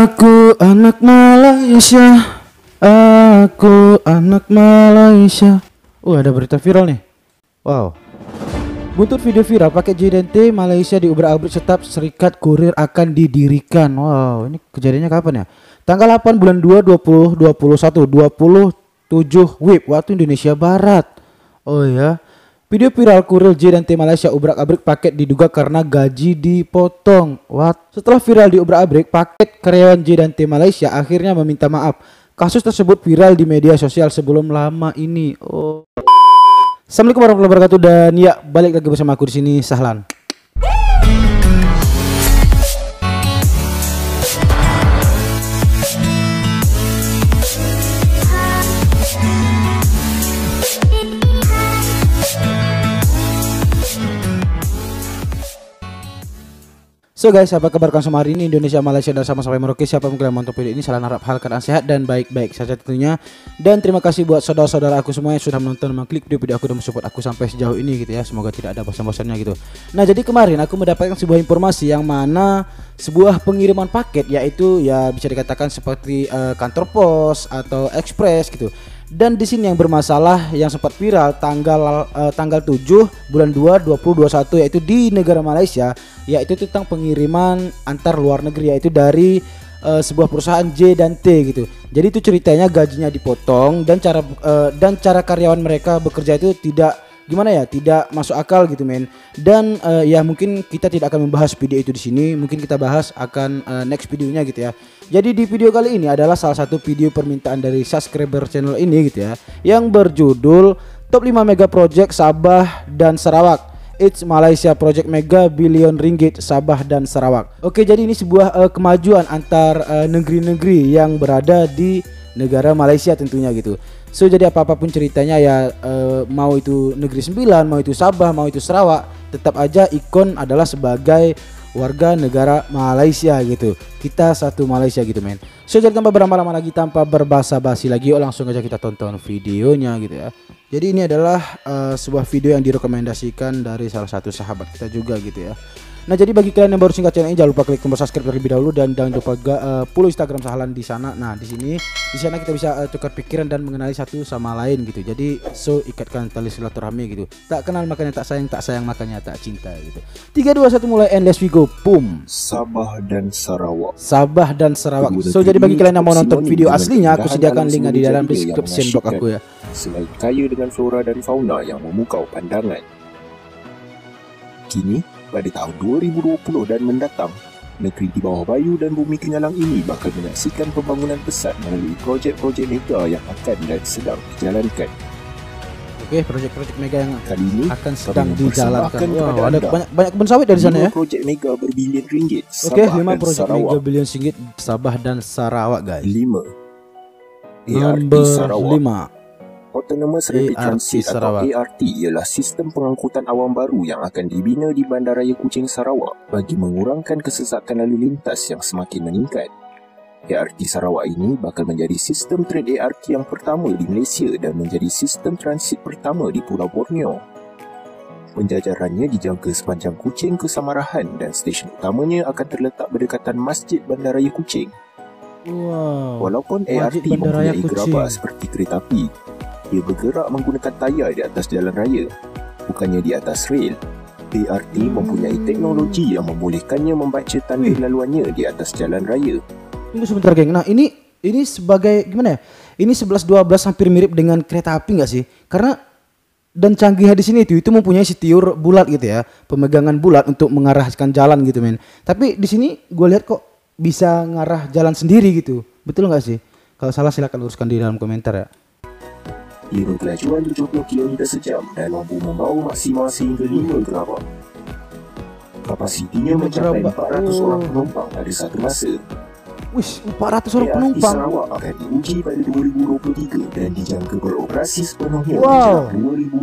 Aku anak Malaysia. Aku anak Malaysia. Ada berita viral nih. Wow. Buntut video viral paket JDT Malaysia diubrak-abrik Staf Serikat Kurir akan didirikan. Wow, ini kejadiannya kapan ya? Tanggal 8 bulan 2 2021 27 WIB waktu Indonesia Barat. Oh ya. Video viral kurir JDT Malaysia ubrak-abrik paket diduga karena gaji dipotong. What? Setelah viral diubrak-abrik, paket karyawan JDT Malaysia akhirnya meminta maaf. Kasus tersebut viral di media sosial sebelum lama ini. Assalamualaikum warahmatullahi wabarakatuh, dan ya, balik lagi bersama aku di sini, Sahlan. So guys, apa kabar kalian semua hari ini? Indonesia, Malaysia, dan sama-sama Merauke. Siapa mungkin yang menonton video ini, salam harap hal keadaan sehat dan baik-baik saja tentunya. Dan terima kasih buat saudara-saudara aku semua yang sudah menonton, mengklik video aku dan mensupport aku sampai sejauh ini gitu ya. Semoga tidak ada bosan-bosannya gitu. Nah, jadi kemarin aku mendapatkan sebuah informasi yang mana sebuah pengiriman paket, yaitu ya bisa dikatakan seperti kantor pos atau ekspres gitu. Dan di sini yang bermasalah yang sempat viral tanggal 7 bulan 2 2021, yaitu di negara Malaysia, yaitu tentang pengiriman antar luar negeri, yaitu dari sebuah perusahaan J dan T gitu. Jadi itu ceritanya gajinya dipotong dan cara karyawan mereka bekerja itu tidak tidak masuk akal gitu men. Dan ya mungkin kita tidak akan membahas video itu di sini, mungkin kita bahas akan next videonya gitu ya. Jadi di video kali ini adalah salah satu video permintaan dari subscriber channel ini gitu ya, yang berjudul Top 5 Mega Project Sabah dan Sarawak. It's Malaysia Project Mega Billion Ringgit Sabah dan Sarawak. Oke, jadi ini sebuah kemajuan antar negeri-negeri yang berada di negara Malaysia tentunya gitu. So jadi apapun ceritanya ya, mau itu negeri 9, mau itu Sabah, mau itu Sarawak, tetap aja ikon adalah sebagai warga negara Malaysia gitu. Kita satu Malaysia gitu men. So jadi tanpa berlama-lama lagi, tanpa berbasa-basi lagi, yuk langsung aja kita tonton videonya gitu ya. Jadi ini adalah sebuah video yang direkomendasikan dari salah satu sahabat kita juga gitu ya. Nah, jadi bagi kalian yang baru singkat channel ini, jangan lupa klik tombol subscribe terlebih dahulu dan jangan lupa follow Instagram Sahlan di sana. Nah, di sana kita bisa tukar pikiran dan mengenali satu sama lain gitu. Jadi so ikatkan tali silaturahmi gitu. Tak kenal makanya tak sayang makanya tak cinta gitu. 3 2 1 mulai, and let's we go. Boom. Sabah dan Sarawak. Sabah dan Sarawak. So jadi bagi kalian yang mau nonton video aslinya, aku sediakan link di dalam description box aku ya. Selain kaya dengan flora dan fauna yang memukau pandangan. Kini pada tahun 2020 dan mendatang, negeri di bawah bayu dan bumi kenyalang ini bakal menyaksikan pembangunan besar melalui projek-projek mega yang akan dan sedang dijalankan. Oke, projek-projek mega yang kali ini akan sedang dijalankan. Wow, ada banyak kebun sawit dari sana ya. 5 projek mega berbilion ringgit. Oke, 5 projek mega bilion ringgit Sabah dan Sarawak guys. 5. Number 5. Autonomous Rapid Transit atau ART ialah sistem pengangkutan awam baru yang akan dibina di Bandaraya Kuching, Sarawak bagi mengurangkan kesesakan lalu lintas yang semakin meningkat. ART Sarawak ini bakal menjadi sistem train ART yang pertama di Malaysia dan menjadi sistem transit pertama di Pulau Borneo. Penjajarannya dijangka sepanjang Kuching ke Samarahan dan stesen utamanya akan terletak berdekatan Masjid Bandaraya Kuching. Wow. Walaupun ART mempunyai gerabah seperti kereta api, ia bergerak menggunakan tayar di atas jalan raya, bukannya di atas rel. ART mempunyai teknologi yang membolehkannya membaca tanda laluannya di atas jalan raya. Tunggu sebentar geng. Nah ini sebagai gimana ya? Ini 11-12 hampir mirip dengan kereta api nggak sih? Karena dan canggihnya di sini itu mempunyai setiur bulat gitu ya, pemegangan bulat untuk mengarahkan jalan gitu men. Tapi di sini gue lihat kok bisa ngarah jalan sendiri gitu. Betul nggak sih? Kalau salah silakan luruskan di dalam komentar ya. Ia berkelajuan 70 km sejam dan mampu membawa maksimal sehingga 5 gerabah. Kapasitinya mencapai 400 orang penumpang pada satu masa. Wish, 400 orang penumpang. Sarawak akan diuji pada 2023 dan dijangka beroperasi sepenuhnya pada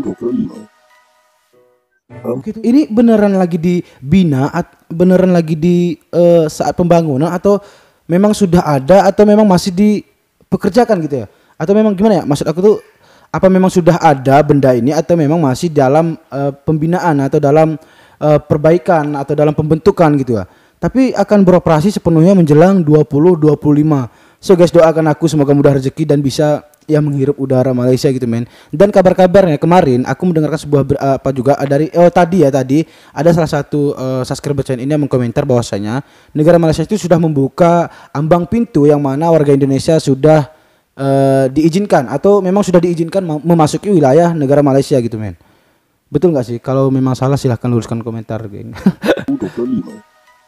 2025. Ini beneran lagi dibina, beneran lagi di saat pembangunan, atau memang sudah ada, atau memang masih dipekerjakan gitu ya? Atau memang gimana ya? Maksud aku tuh, apa memang sudah ada benda ini atau memang masih dalam pembinaan atau dalam perbaikan atau dalam pembentukan gitu ya? tapi akan beroperasi sepenuhnya menjelang 2025. So guys, doakan aku semoga mudah rezeki dan bisa ya menghirup udara Malaysia gitu men. Dan kabar-kabarnya kemarin aku mendengarkan sebuah apa juga dari tadi ada salah satu subscriber channel ini yang mengkomentar bahwasanya negara Malaysia itu sudah membuka ambang pintu yang mana warga Indonesia sudah diizinkan atau memang sudah diizinkan memasuki wilayah negara Malaysia gitu men. Betul nggak sih? Kalau memang salah silahkan luruskan komentar geng. 25.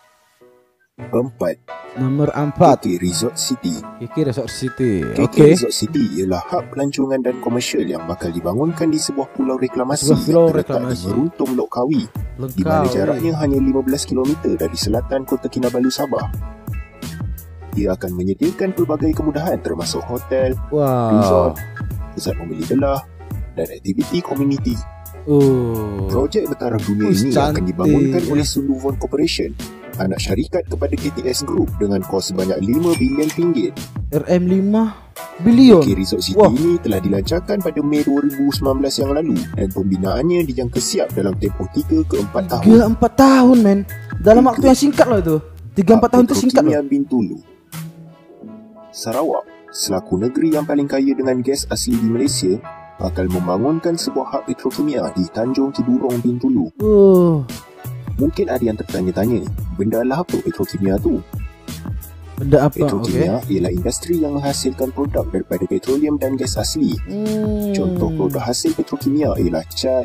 4. Nomor 4 KK Resort City. KK Resort City. KK Resort City ialah hub pelancongan dan komersial yang bakal dibangunkan di sebuah pulau reklamasi yang terletak di Meruntung Lokkawi, di mana jaraknya hanya 15 km dari selatan Kota Kinabalu, Sabah. Ia akan menyediakan pelbagai kemudahan termasuk hotel, resort, pusat membeli belah dan aktiviti komuniti. Projek bertaraf dunia ini akan dibangunkan oleh Sunduvon Corporation, anak syarikat kepada KTS Group dengan kos sebanyak 5 bilion ringgit. RM5 bilion. KK Resort City ini telah dilancarkan pada Mei 2019 yang lalu dan pembinaannya dijangka siap dalam tempoh 3 ke 4 tahun. 3-4 tahun men. Dalam waktu yang singkat loh itu. 3-4 tahun itu singkat loh. Bintulu. Sarawak, selaku negeri yang paling kaya dengan gas asli di Malaysia, bakal membangunkan sebuah hub petrokimia di Tanjung Kidurong, Bintulu. Mungkin ada yang tertanya-tanya, benda lah apa petrokimia tu? Benda apa? Petrokimia ialah industri yang menghasilkan produk daripada petroleum dan gas asli. Contoh produk hasil petrokimia ialah cat,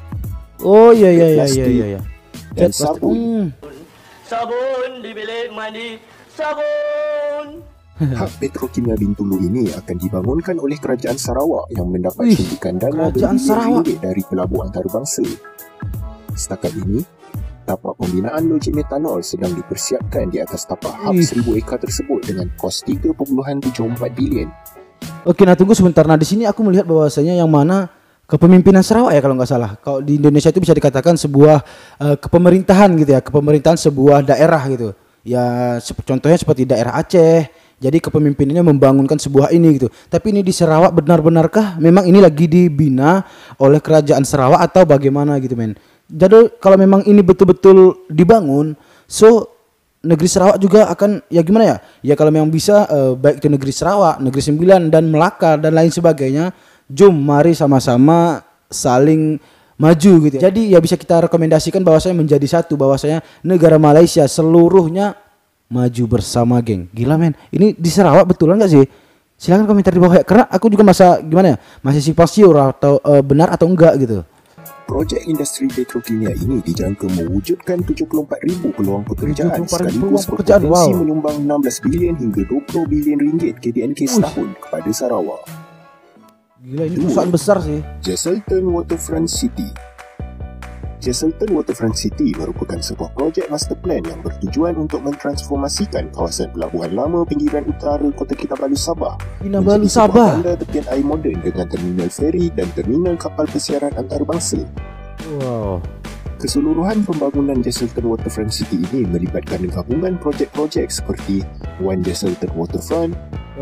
plastik, dan sabun. Sabun di bilik mandi, sabun. Hub petrokimia Bintulu ini akan dibangunkan oleh Kerajaan Sarawak yang mendapat suntikan dana berbilion ringgit dari pelabuhan antarabangsa. Setakat ini, tapak pembinaan logik metanol sedang dipersiapkan di atas tapak hub 1000 ekar tersebut dengan kos 3.74 bilion. Oke, nah tunggu sebentar. Nah di sini aku melihat bahwasanya yang mana kepemimpinan Sarawak ya kalau nggak salah. Kalau di Indonesia itu bisa dikatakan sebuah kepemerintahan gitu ya, kepemerintahan sebuah daerah gitu. Ya contohnya seperti daerah Aceh. Jadi kepemimpinannya membangunkan sebuah ini gitu. Tapi ini di Sarawak benar-benarkah memang ini lagi dibina oleh Kerajaan Sarawak atau bagaimana gitu men? Jadi kalau memang ini betul-betul dibangun, so negeri Sarawak juga akan ya gimana ya? Ya kalau memang bisa baik itu negeri Sarawak, negeri Sembilan dan Melaka dan lain sebagainya, jom mari sama-sama saling maju gitu. Jadi ya bisa kita rekomendasikan bahwasanya menjadi satu, bahwasanya negara Malaysia seluruhnya maju bersama geng. Gila men. Ini di Sarawak betulan gak sih? Silahkan komentar di bawah ya. Karena aku juga gimana ya, masih simpang siur atau benar atau enggak gitu. Projek industri petrokimia ini dijangka mewujudkan 74,000 peluang pekerjaan sekaligus berpotensi menyumbang 16 bilion hingga 20 bilion ringgit KDNK setahun kepada Sarawak. Gila, ini perusahaan besar sih. Jesselton Waterfront City. Jesselton Waterfront City merupakan sebuah projek master plan yang bertujuan untuk mentransformasikan kawasan pelabuhan lama pinggiran utara Kota Kinabalu, Sabah menjadi sebuah bandar tepian air moden dengan terminal feri dan terminal kapal pesiaran antarabangsa. Keseluruhan pembangunan Jesselton Waterfront City ini melibatkan gabungan projek-projek seperti One Jesselton Waterfront,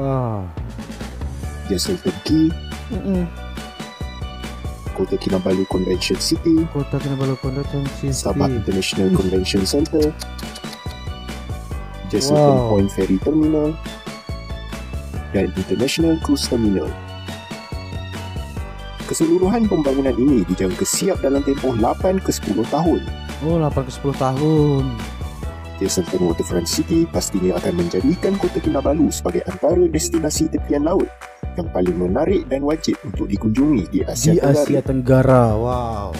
Jesselton Quay, Kota Kinabalu Convention City, Sabah International Convention Center, Jesselton Point Ferry Terminal, dan International Cruise Terminal. Keseluruhan pembangunan ini dijangka siap dalam tempoh 8 ke 10 tahun. 8 ke 10 tahun. Jesselton Waterfront City pastinya akan menjadikan Kota Kinabalu sebagai antara destinasi tepian laut yang paling menarik dan wajib untuk dikunjungi di Asia Tenggara. Wow.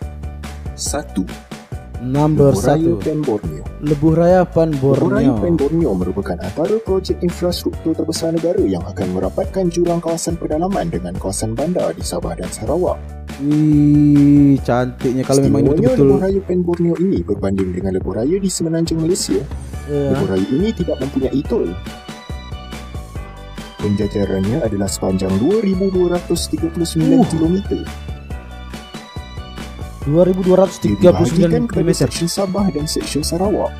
1. Nomor 1. Lebuh Raya Pan Borneo. Lebuh Raya Pan Borneo merupakan antara projek infrastruktur terbesar negara yang akan merapatkan jurang kawasan pedalaman dengan kawasan bandar di Sabah dan Sarawak. Wih, cantiknya kalau memang itu betul. Lebuh Raya Pan Borneo ini berbanding dengan lebuh raya di semenanjung Malaysia. Lebuh raya ini tidak mempunyai tol. Penjajarannya adalah sepanjang 2,239 km. 2,239 km. Seksyen Sabah dan Seksyen Sarawak.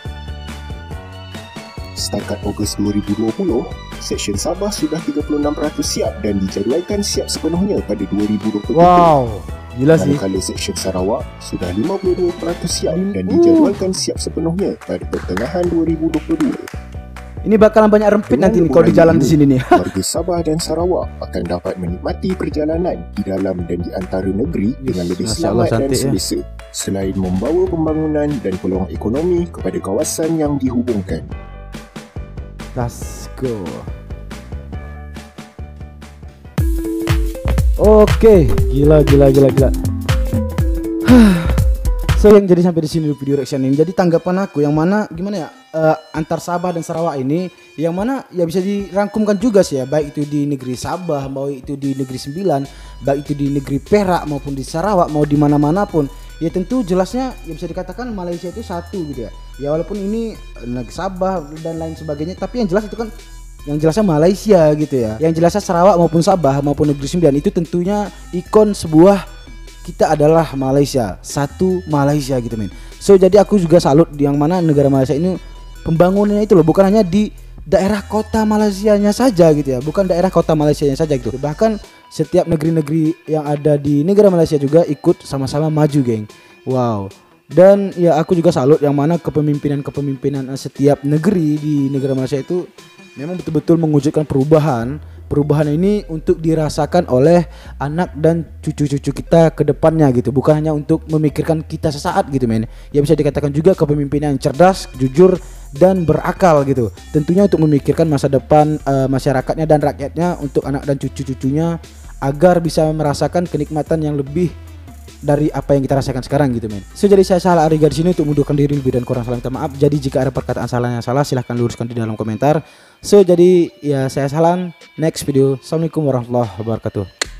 Setakat Ogos 2020, Seksyen Sabah sudah 36% siap dan dijadualkan siap sepenuhnya pada 2023. Wow. Gila sih. Manakala Seksyen Sarawak sudah 52% siap dan dijadualkan siap sepenuhnya pada pertengahan 2022. Ini bakalan banyak rempit nanti nih kalau di jalan di sini nih. Warga Sabah dan Sarawak akan dapat menikmati perjalanan di dalam dan di antara negeri dengan lebih selamat dan selesa, selain membawa pembangunan dan peluang ekonomi kepada kawasan yang dihubungkan. Let's go. Oke, gila. So yang jadi sampai di sini video reaction ini. Jadi tanggapan aku yang mana gimana ya, antar Sabah dan Sarawak ini yang mana ya bisa dirangkumkan juga sih ya, baik itu di negeri Sabah, mau itu di negeri Sembilan, baik itu di negeri Perak maupun di Sarawak, mau di mana-mana pun. Ya tentu jelasnya ya bisa dikatakan Malaysia itu satu gitu ya. Ya walaupun ini negeri Sabah dan lain sebagainya, tapi yang jelas itu kan yang jelasnya Malaysia gitu ya. Yang jelasnya Sarawak maupun Sabah maupun negeri Sembilan itu tentunya ikon sebuah kita adalah Malaysia, satu Malaysia gitu men. So jadi aku juga salut yang mana negara Malaysia ini pembangunannya itu loh bukan hanya di daerah kota Malaysianya saja gitu ya, bukan daerah kota Malaysianya saja gitu. Bahkan setiap negeri-negeri yang ada di negara Malaysia juga ikut sama-sama maju, geng. Wow. Dan ya aku juga salut yang mana kepemimpinan setiap negeri di negara Malaysia itu memang betul-betul mewujudkan perubahan. Perubahan ini untuk dirasakan oleh anak dan cucu-cucu kita ke depannya gitu. Bukan hanya untuk memikirkan kita sesaat gitu men. Ya bisa dikatakan juga kepemimpinan yang cerdas, jujur dan berakal gitu. Tentunya untuk memikirkan masa depan masyarakatnya dan rakyatnya, untuk anak dan cucu-cucunya agar bisa merasakan kenikmatan yang lebih dari apa yang kita rasakan sekarang gitu men. So jadi saya Salah Ariga di sini untuk mundurkan diri, lebih dan kurang salah minta maaf. Jadi jika ada perkataan salah yang salah silahkan luruskan di dalam komentar. So jadi ya saya Salam, next video. Assalamualaikum warahmatullahi wabarakatuh.